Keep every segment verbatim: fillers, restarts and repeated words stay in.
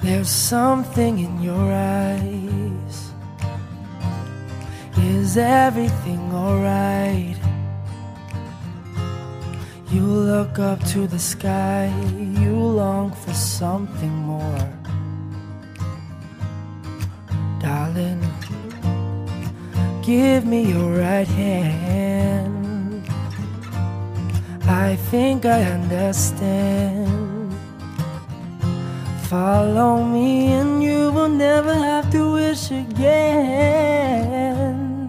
There's something in your eyes. Is everything alright? You look up to the sky, you long for something more. Darling, give me your right hand. I think I understand. Follow me and you will never have to wish again.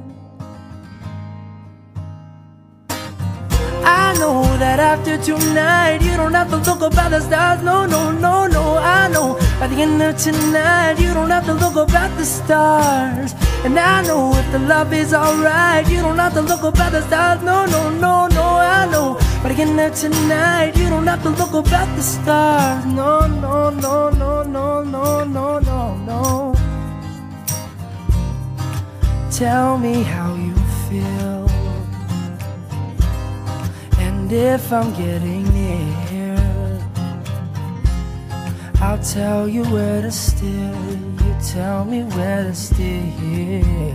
I know that after tonight you don't have to look up at the stars. No, no, no, no, I know by the end of tonight you don't have to look up at the stars. And I know if the love is alright you don't have to look up at the stars. No, no, no, no, I know by the end of tonight you don't have to look up at the stars. No, no, no, no, no, no, no, no, no. Tell me how you feel, and if I'm getting near, I'll tell you where to steer. You tell me where to steer.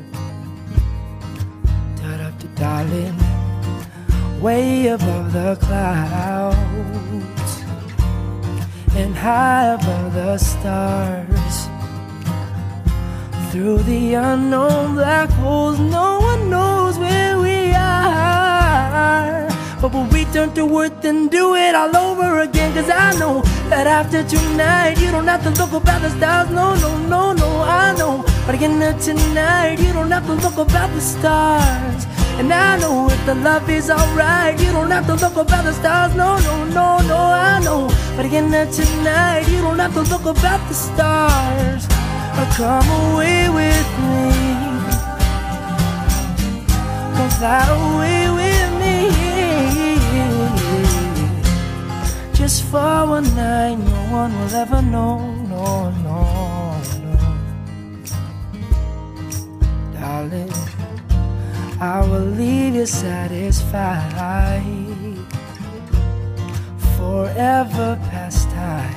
Da-da-da, darling, way above the clouds and high above the stars. Through the unknown black holes, no one knows where we are. But we'll return to earth and do it all over again. Cause I know that after tonight you don't have to look up at the stars. No, no, no, no, I know. But again tonight you don't have to look up at the stars. And I know if the love is alright you don't have to look up at the stars. No, no, no, no, I know. But again tonight you don't have to look up at the stars. Or come away with me, come fly away with me, just for one night. No one will ever know, no, no, no. Darling, I will leave you satisfied, forever past time.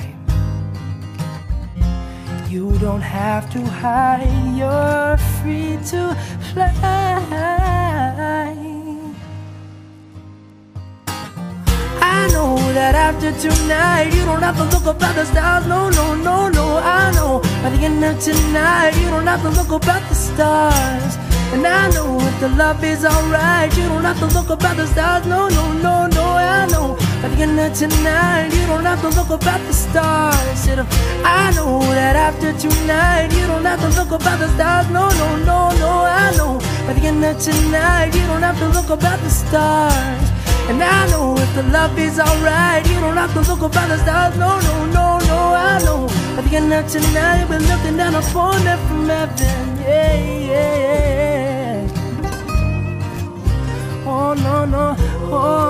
You don't have to hide, you're free to fly. I know that after tonight you don't have to look up at the stars. No, no, no, no, I know by the end of tonight you don't have to look up at the stars. And I know if the love is alright you don't have to look up at the stars. No, no, no, no, I know by the end of tonight you don't have to look up at the stars. I know that after tonight you don't have to look up at the stars. No, no, no, no, I know by the end of tonight you don't have to look up at the stars. And I know if the love is alright you don't have to look up at the stars. No, no, no, no, I know by the end of tonight we're looking down upon it from heaven. Yeah, yeah, yeah. Oh, no, no, oh.